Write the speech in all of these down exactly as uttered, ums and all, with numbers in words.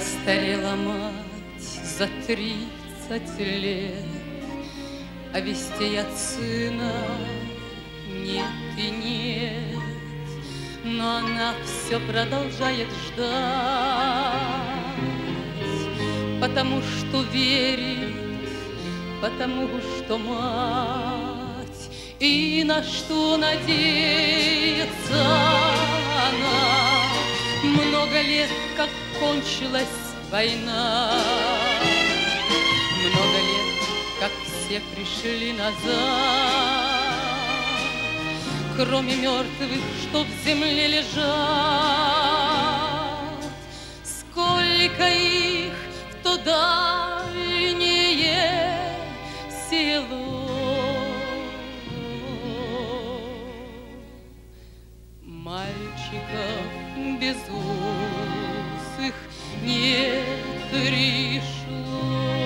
Постарела мать за тридцать лет, а вестей от сына нет и нет. Но она все продолжает ждать, потому что верит, потому что мать. И на что надеется она? Много лет, как кончилась война, много лет, как все пришли назад. Кроме мертвых, что в земле лежат, сколько их в то дальнее село. Мальчиков безусых не пришло.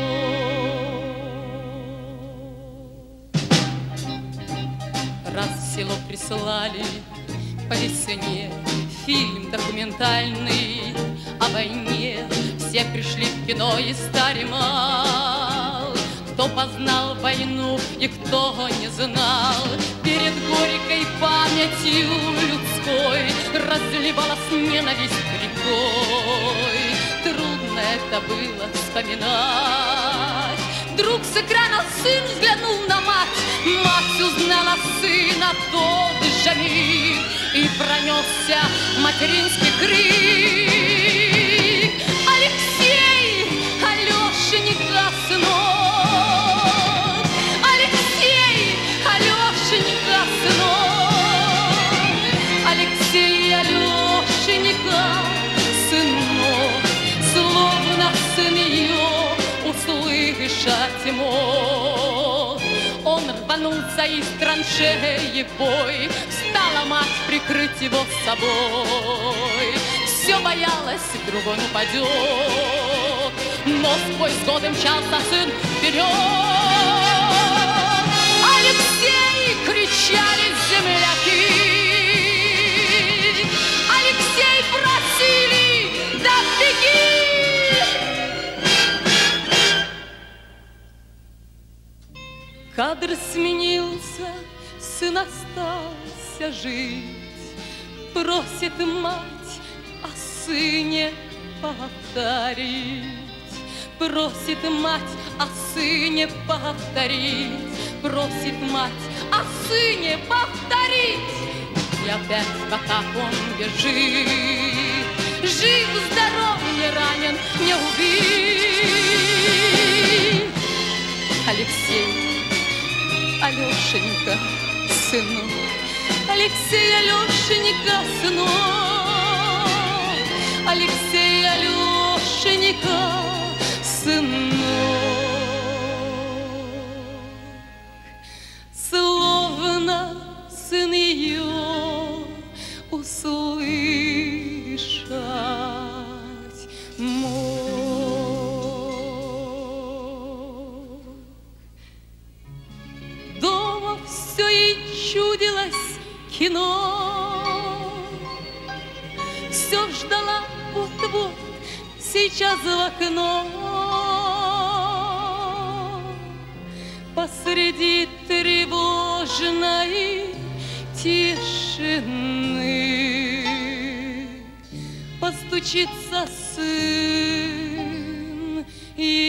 Раз в село прислали по весне фильм документальный о войне, все пришли в кино и стар и мал. Кто познал войну и кто не знал, перед горькой памятью людской разливалась ненависть рекой. Трудно это было вспоминать. Вдруг с экрана сын взглянул на мать, мать узнала сына тот же миг, и пронесся материнский крик: Алексей, Алешенька, сынок! Алексей, Алешенька, сынок! Алексей, Алешенька, сынок! Словно сын ее услышать мог. Он рванулся из траншеи в бой, стала мать прикрыть его собой. Все боялась, вдруг он упадет, но сквозь годы мчался сын вперед. Алексей, кричали земляки, Алексей, просили, да беги! Кадр сменился, сын остался жить, просит мать о сыне повторить, просит мать о сыне повторить, просит мать о сыне повторить. И опять в атаку он бежит, жив, здоров, не ранен, не убит. Алексей, Алешенька, сынок, Алексей, Алешенька, сынок, Алексей, Алешенька, сынок. Словно сын ее услышать мог. Дома все ей чудилось кино, все ждала вот-вот, сейчас в окно. Посреди тревожной тишины постучится сын и